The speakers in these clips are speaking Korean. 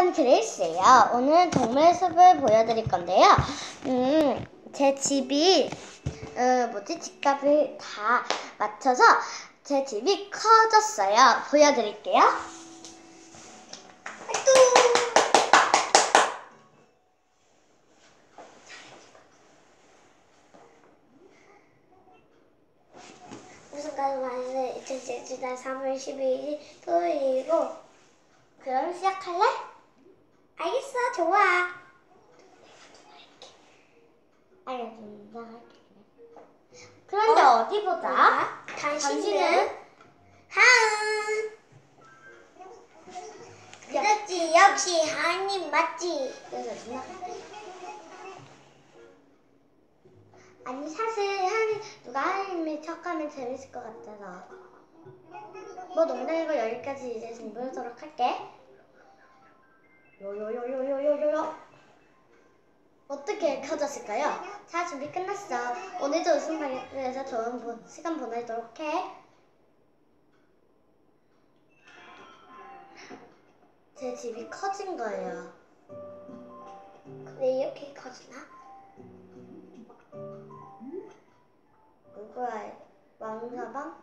안녕하세요, 그레이스예요. 오늘 동물 숲을 보여드릴 건데요. 제 집이 집값을 다 맞춰서 제 집이 커졌어요. 보여드릴게요. 무슨가요? 말은 2017년 3월 12일 토요일이고. 그럼 시작할래? 알겠어, 좋아. 알겠습니다. 그런데 어디 보자. 당신은 하은. 그렇지, 역시 하은님 맞지? 그래서 누나. 아니 사실 누가 하나님을 척하면 재밌을 것 같아서 뭐 농담이고 여기까지 이제 준비하도록 할게. 요요요요요요요. 어떻게 커졌을까요? 자, 준비 끝났어. 오늘도 웃음방에서 좋은 시간 보내도록 해. 제 집이 커진 거예요. 근데 이렇게 커지나? 누구야? 왕사방?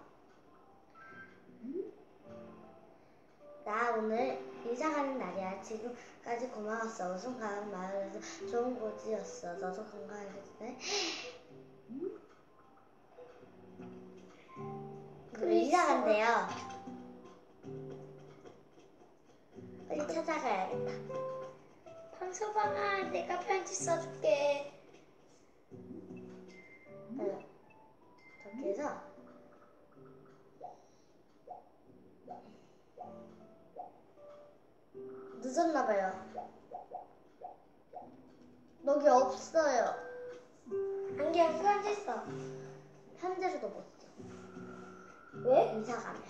나 오늘 이사 가는 날이야. 지금까지 고마웠어. 웃음 가는 마을에서 좋은 곳이었어. 너도 건강하겠네. 그래, 이사 간대요. 빨리 찾아가야겠다. 황소방아, 내가 편지 써줄게. 저기에서 늦었나봐요. 여기 없어요. 안경 편지 써. 편지로도 못 써. 왜? 이사 가면.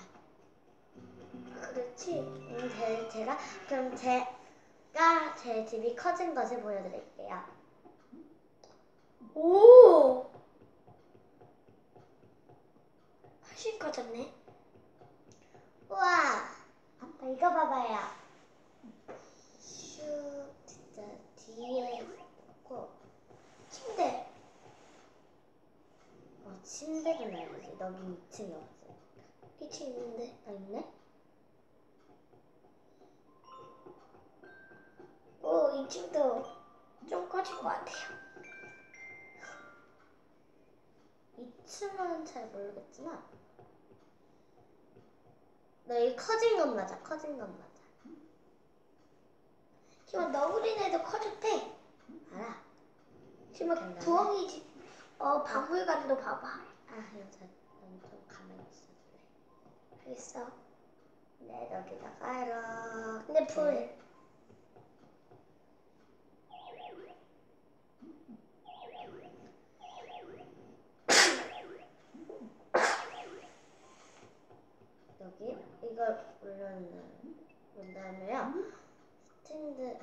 그렇지. 그럼 제 집이 커진 것을 보여드릴게요. 오! 훨씬 커졌네. 우와! 아빠 이거 봐봐요. 슉, 진짜 뒤에 있고 침대. 침대도 나야지. 여기 2층이 없어요. 2층 있는데. 아, 있네? 오, 2층도 좀 커진 것 같아요. 2층은 잘 모르겠지만 여기 커진 건 맞아. 커진 건 맞아. 지금 너구리네도 커졌대. 알아. 지금 부엉이 집, 박물관도 봐봐. 여자, 좀 가만히 있어줄래? 알겠어. 네, 여기다가 이렇게. 근데 불. 여기 이걸 올려놓은 다음에요. 스탠드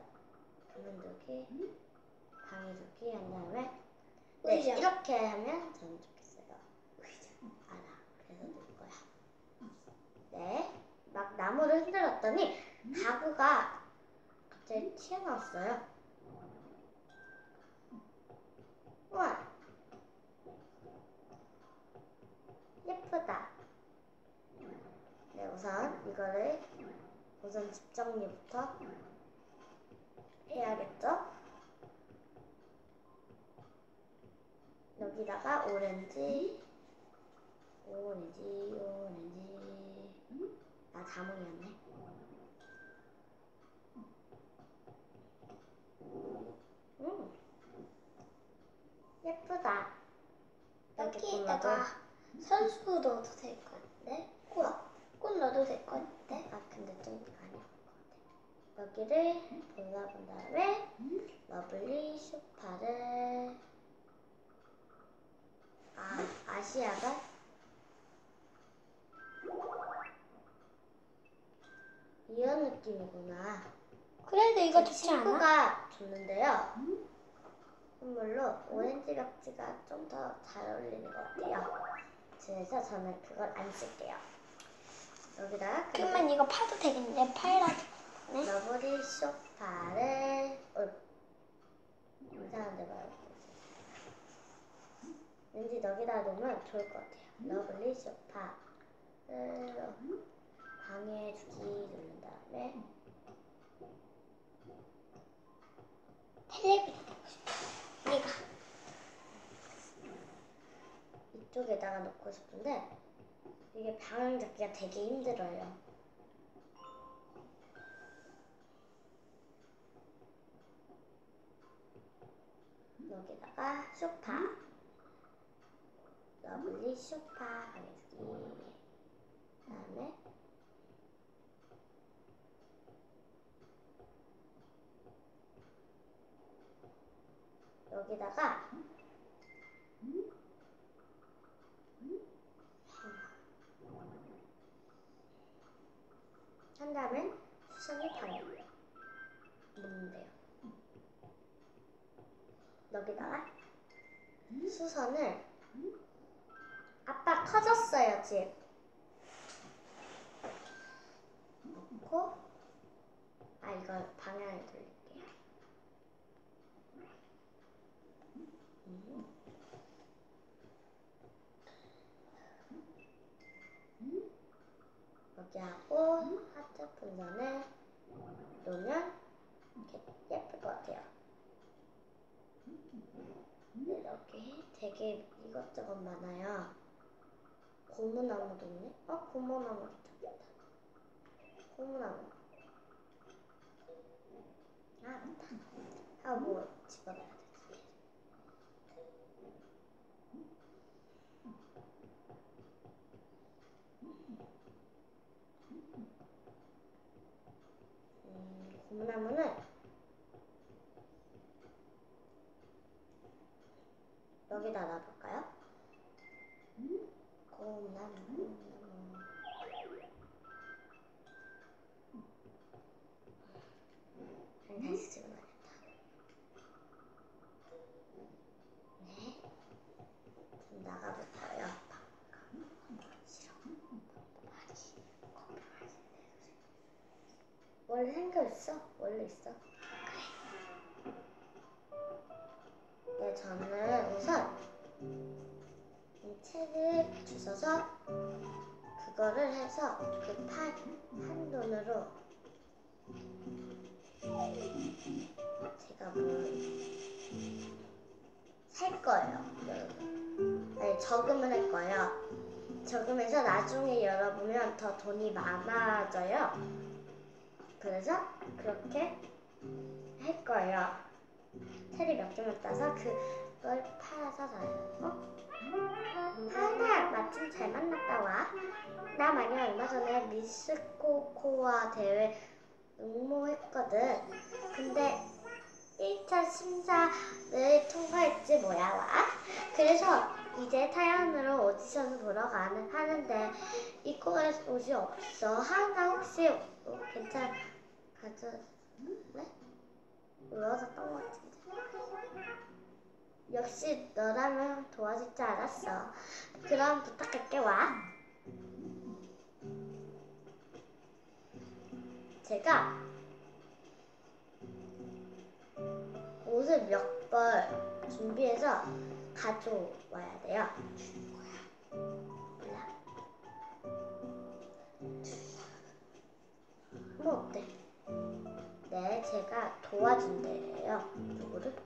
그만두기, 방해두기 한 다음에 네, 의자. 이렇게 하면 저는 좋겠어요. 알아. 그래서 넣을 거야. 네, 막 나무를 흔들었더니 가구가 갑자기 튀어나왔어요. 우와, 예쁘다. 네, 우선 집 정리부터 해야겠죠? 여기다가 오렌지. 나 자몽이었네. 예쁘다. 여기에다가 선수 넣어도 될 것 같은데? 꽃 넣어도 될 것 같은데? 근데 좀 많이 올 것 같아. 여기를 골라본 다음에 러블리 소파를 아시아가 이런 느낌이구나. 그래도 이거 좋지 않아? 친구가 줬는데요. 선물로 오렌지 벽지가 좀 더 잘 어울리는 것 같아요. 그래서 저는 그걸 안 쓸게요. 여기다가 그러면 이거 파도 되겠네, 파이라도. 네? 러블리 소파를 이상한 데 말고 왠지 여기다 놓으면 좋을 것 같아요. 러블리 소파를 방해 주기 누른 다음에 텔레비전 하고 싶어. 내가. 이쪽에다가 놓고 싶은데 이게 방향 잡기가 되게 힘들어요. 여기다가 소파, 러블리 소파 방해주기. 그다음에 여기다가 한 다음에 수선을 방해 놓으면 돼요. 여기다가 수선을 아빠 커졌어요 집. 놓고 이걸 방향을 돌릴게요. 여기 하고 하트 풍선을 놓으면 이렇게 예쁠 것 같아요. 네, 이렇게 되게 이것저것 많아요. 고무나무도 있네? 고무나무 괜찮다. 고무나무. 맞다. 하고 집어넣어야 되지. 고무나무는 여기다 놔볼까요? 고무나무. 다시 집어넣어야겠다. 네. 좀 나가볼까요? 싫어. 원래 생겨있어? 원래 있어? 네, 저는 우선 이 책을 주워서 그거를 해서 그 한 돈으로 제가 살 거예요, 여러분. 아니, 저금을 할 거예요. 저금해서 나중에 열어보면 더 돈이 많아져요. 그래서 그렇게 할 거예요. 체리 몇 개만 따서 그걸 팔아서 사요. 하나 마침 잘 만났다 와. 나 만약 얼마 전에 미스 코코아 대회 응모했거든. 근데 1차 심사를 통과했지 뭐야 와. 그래서 이제 타연으로 오디션을 보러 하는데 입고 갈 옷이 없어. 하나 혹시 가져네? 울어서 떤 것 같은데. 역시 너라면 도와줄 줄 알았어. 그럼 부탁할게 와. 제가 옷을 몇 벌 준비해서 가져와야 돼요. 몰라. 뭐 어때? 네, 제가 도와준대요. 누구를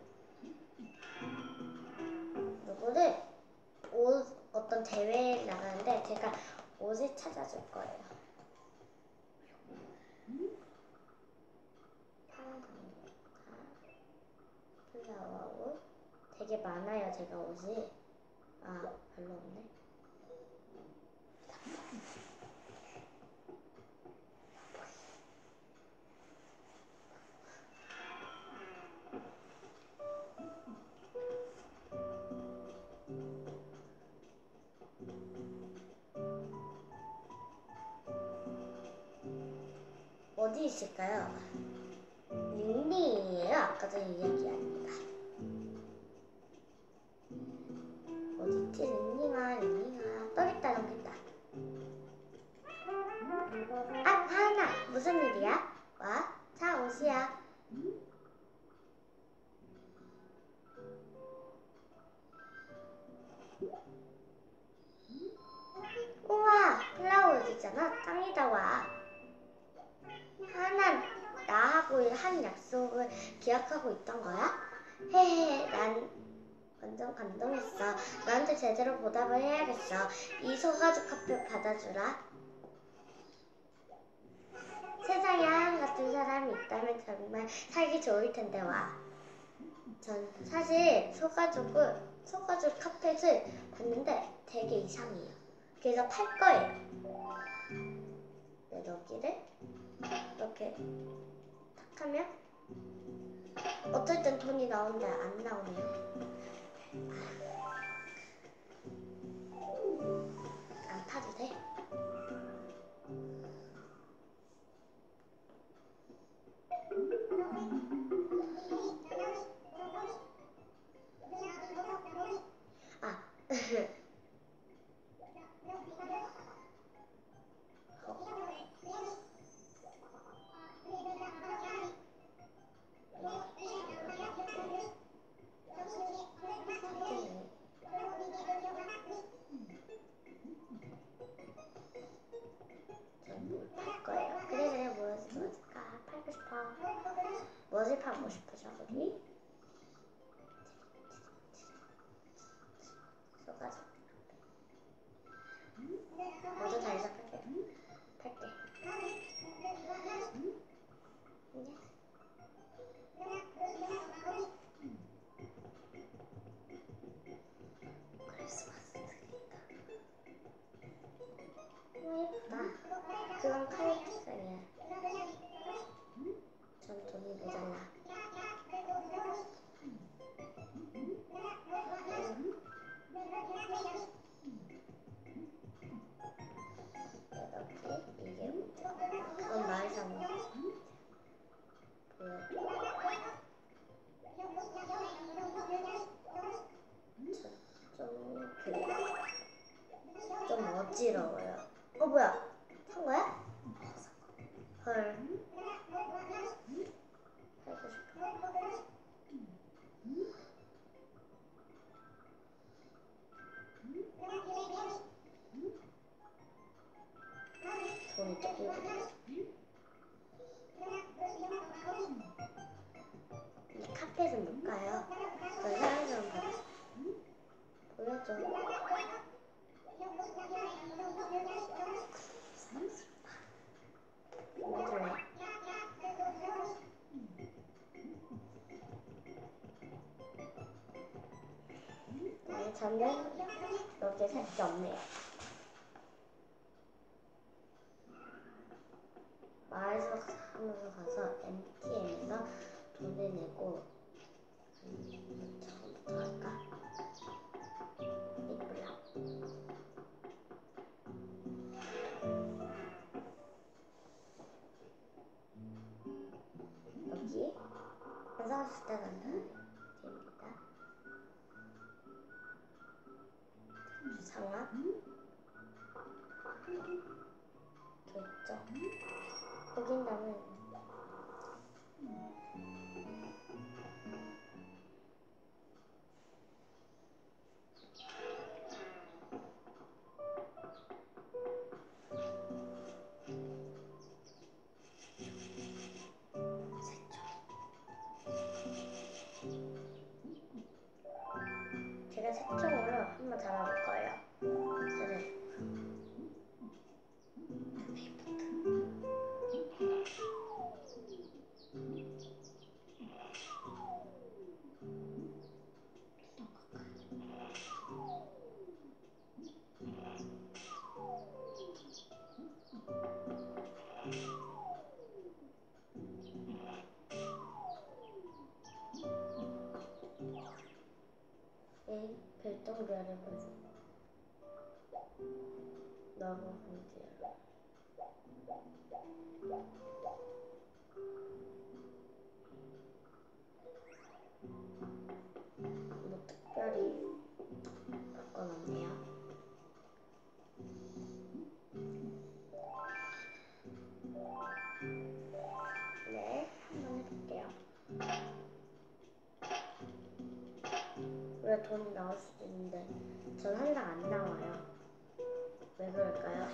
어떤 대회에 나가는데 제가 옷을 찾아줄 거예요. 플라워 옷 되게 많아요. 제가 옷이 별로 없네. 어디 있을까요? 닝닝이에요. 아까 전에 이야기합니다. 어딨지? 닝닝아. 여기 있다. 하나 무슨 일이야? 와? 한 약속을 기억하고 있던 거야? 헤헤, 난 완전 감동했어. 너한테 제대로 보답을 해야겠어. 이 소가죽 커피 받아주라. 세상에 하얀 같은 사람이 있다면 정말 살기 좋을 텐데 와. 전 사실 소가죽 카펫을 봤는데 되게 이상해요. 그래서 팔 거예요. 네, 여기를 이렇게 탁 하면 어떨 땐 돈이 나오는데 안 나오네요. 안 파도 돼? 아, 팔 거예요. 그래, 무엇을 도와줄까? 팔고 싶어. 무엇을 팔고 싶으셔, 우리? 소가죽. 모두 다 해서 팔게. 크리스마스 트리다. 예쁘다. 그건 카이트색이야. 전 돈이 모자라. 이게 문제. 그건 마을에서 좀 그래. 좀 어지러워요. 뭐야? 산 거야? 헐. 살고 싶어. 돈이 조금 들어. 이 카펫은 못 가요. 저 사람처럼 보여줘. 보여줄래? 네, 저는 여기에 살 게 없네요. 마을에서 하면서 가서 MTM에서 돈을 내고 처음부터 할까? 이쁘라. 여기 완성했을 때 간다. 됩니다. 상황 결정. 여긴 나는 제가 색종으로 한번 잡아볼 거예요. 저를 별똥별을 보여줘. 너무 궁지야. 뭐 특별히 바꿔 놨네요. 네, 한번 해볼게요. 왜 돈이 나올 수도 있는데 전 항상 안 나와요. 왜 그럴까요?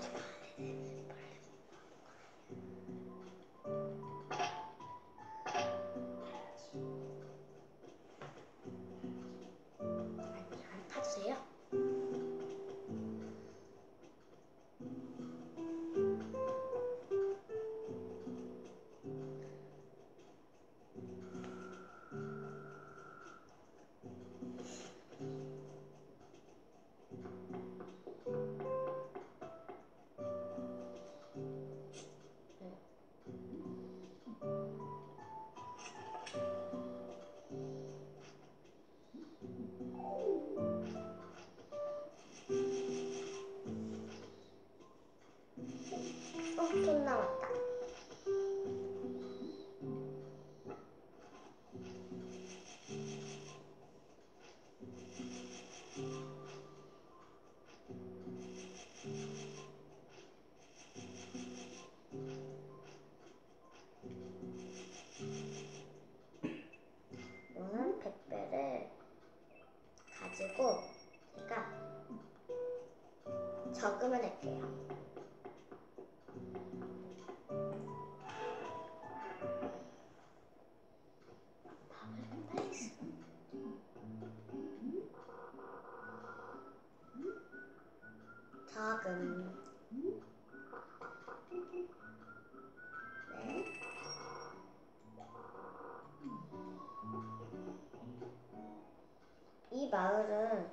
마을은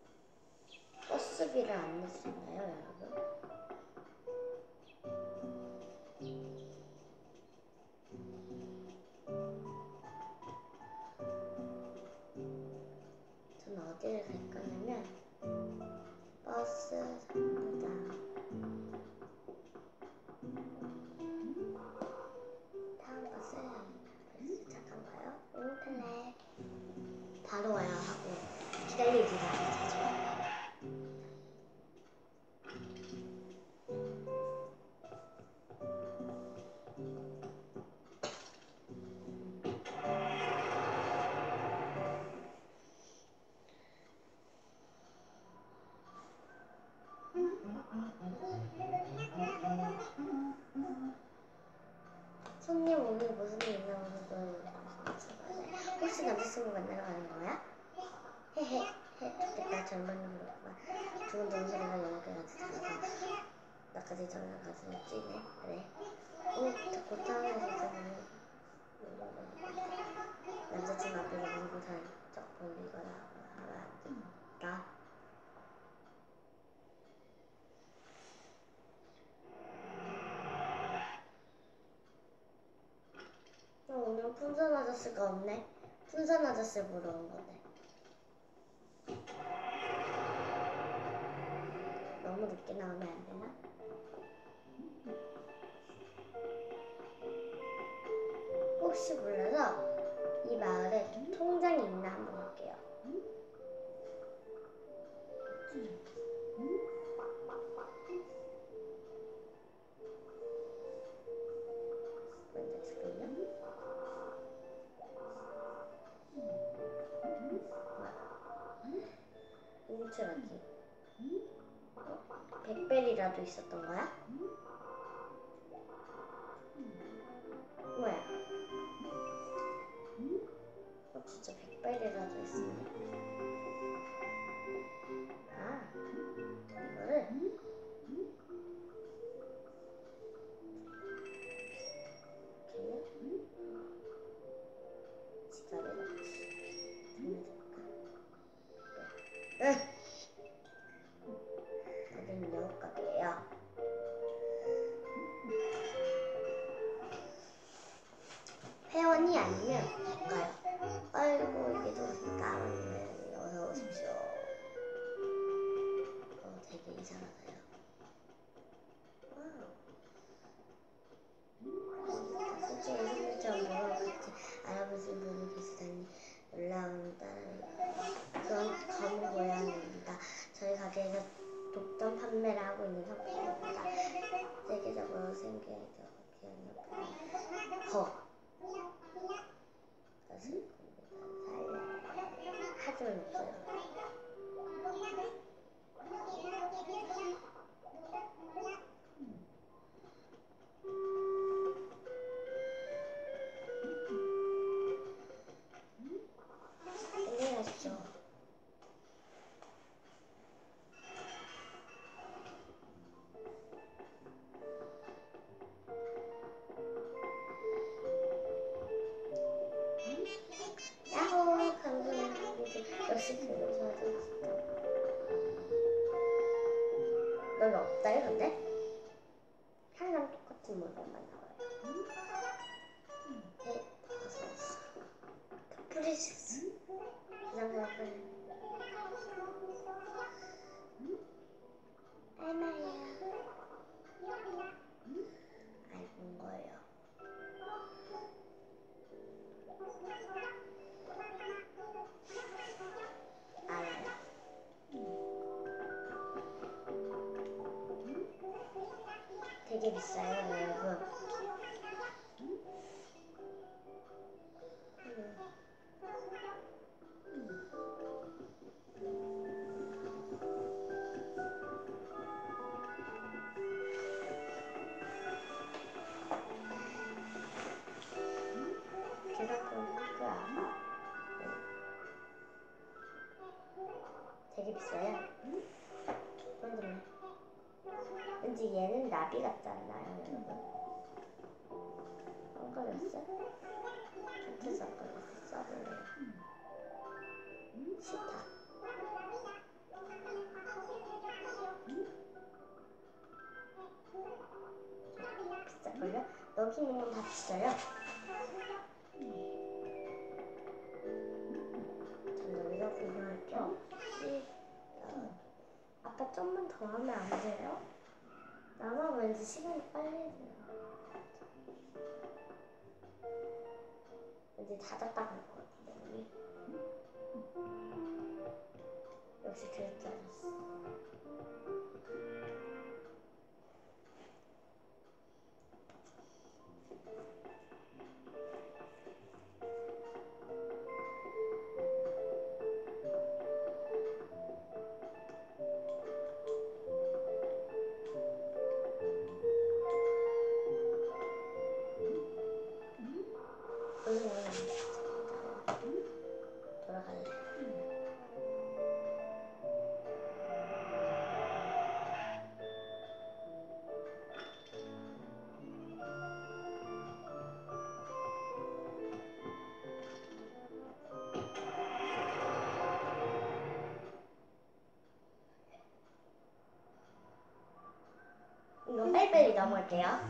버스비를 안 낼 수 있나요, 여러분? 저는 어디를 갈 거냐면 버스 정류장. 다음 버스 잠깐만요. 인터넷 바로 와야 하고 기다리기가 자주. 손님 오늘 무슨 일 있나 보고 혹시 남자친구 만나러 가는 거야? 헤헤 좋겠다. 젊은이 부르구만. 두근두근 소리가 너무 깨가지고 들어서 나까지 전화 가슴이 뛰네. 그래 고탕에서 남자친구 앞에서 물고 살짝 벌리거나 하면 안 된다. 오늘 풍선 아저씨가 없네. 풍선 아저씨 보러 온 거네. 너무 늦게 나오면 안 되나? 혹시 몰라서 이 마을에 통장이 있나 한번 볼게요. 먼저 지금요? 인출하기. 백벨이라도 있었던 거야? 뭐야? 진짜 백벨이라도 있었네. 아, 이거를 여기는 여우 가게예요. 회원이 아니면 뭔가요? 아이고 이게 누구니까 어서 오십시오. 되게 이상하다요. 솔직히 선물처럼 뭐랑 같이 알아보신 분이 계시다니 놀라운 그런 검은 고양이입니다. 저희 가게에서 독점 판매를 하고 있는 상품입니다. 세계적으로 생계적 기억력 하지만 없어요. 안녕히 가십시오. 야호! 강동이 역시 그거 좋아졌어. 넌 없다 이건데? 항상 똑같은 모델만 나와요. 네, 어서왔어. 프리식스. 부장님은 얼마야? 알고 온 거예요. 알아요. 되게 비싸요, 여러분. 제가 그 알아. 되게 비싸요. 그런데 왠지 얘는 나비 같지 않나요, 여러분? 선글라스? 캡트 선글라스 써볼래요. 싫다. 비쌀걸요? 여기 있는 건 다 비싸요. 전 여기서 궁금할 게 혹시 아까 좀만 더 하면 안 돼요? 나만 왠지 시간이 빨리 돼요. 왠지 닫았다 갈 것 같은데 우리. 역시 그럴 줄 알았어. 돌아갈래. 이건 빨리빨리 넘어갈게요.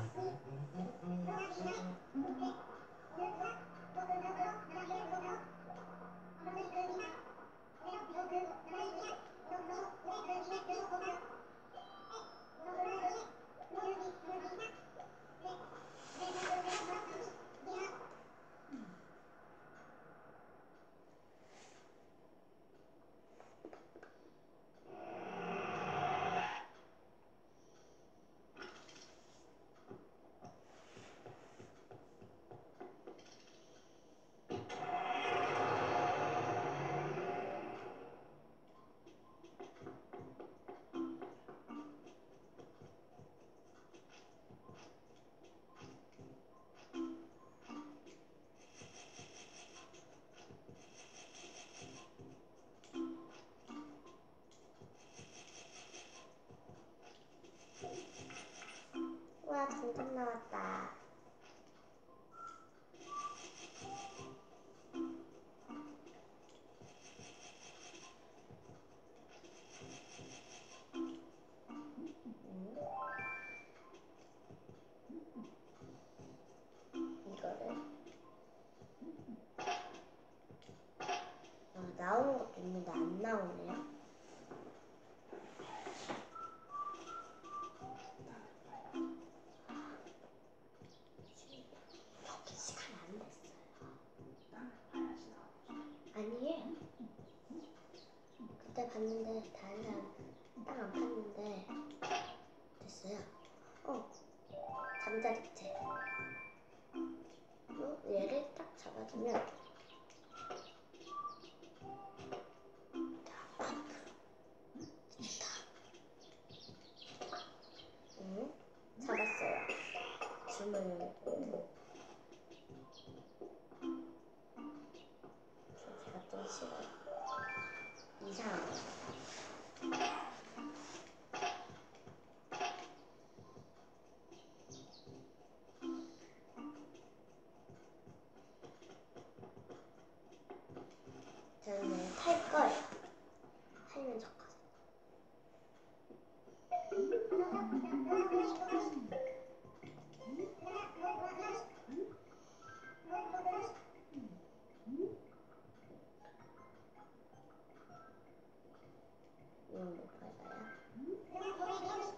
와, 정답 나왔다. 이거를 나오는 것도 있는데 안 나오네요. 이렇게 시간이 안 됐어요. 아니에요. 그때 봤는데 다른 사람 땅 안 팠는데 됐어요. 잠자리채. 얘를 딱 잡아주면 잡았어요. 주문을 제가 좀 싫어요. 이상해요. 저는 탈 거예요. 하면 좋거든요. 이건 못 받아요.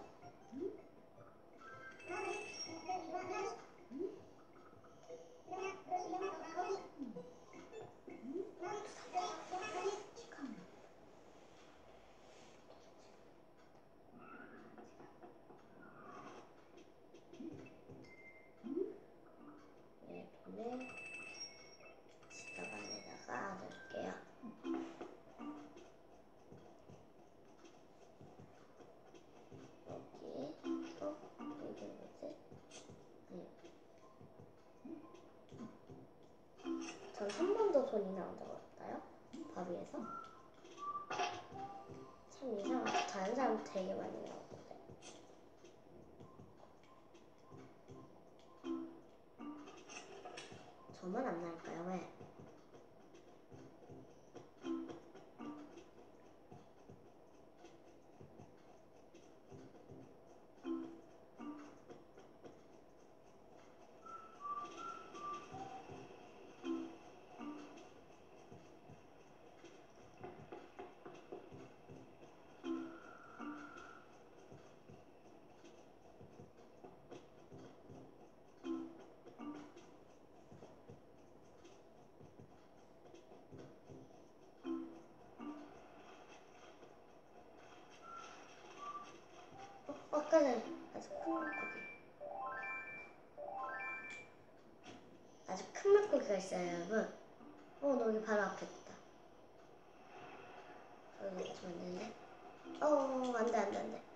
네, 돈을 지갑 안에다가 넣을게요. 여기 또 이게 뭐지? 전 한 번도 돈이 나온 적 없어요. 밥 위에서. 참 이상하죠. 다른 사람 되게 많이 나오는데. 저만 안 나올까요? 왜? 이거는 아주 큰 물고기. 아주 큰 물고기가 있어요, 여러분. 너 여기 바로 앞에 있다. 여기 있으면 안 되는데. 안 돼, 안 돼, 안 돼.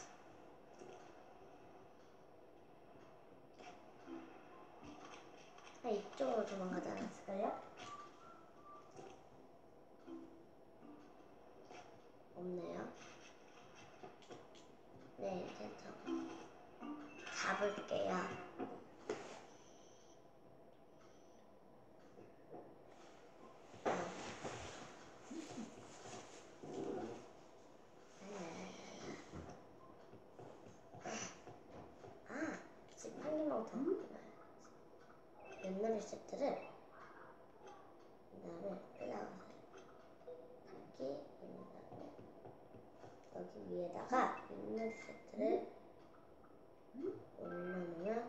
이쪽으로 도망가지 않았을까요? 없네요. 네, 됐죠. 잡을게요. 집 한 개만 더 넣어야지. 윷놀이 세트를 그다음에 뜯어가서 여기 있는 다음에 여기 위에다가 윷놀이 세트를 올려놓으면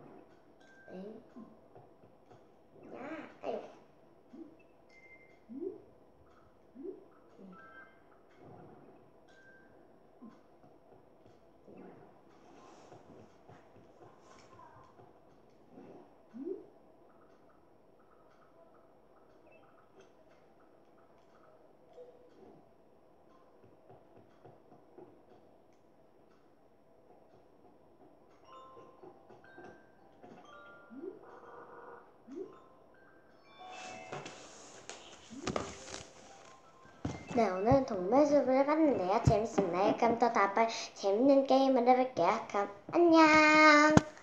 아이고. 네, 오늘 동물숲을 해봤는데요. 재밌었나요? 그럼 또 다음에 재밌는 게임을 해볼게요. 그럼 안녕!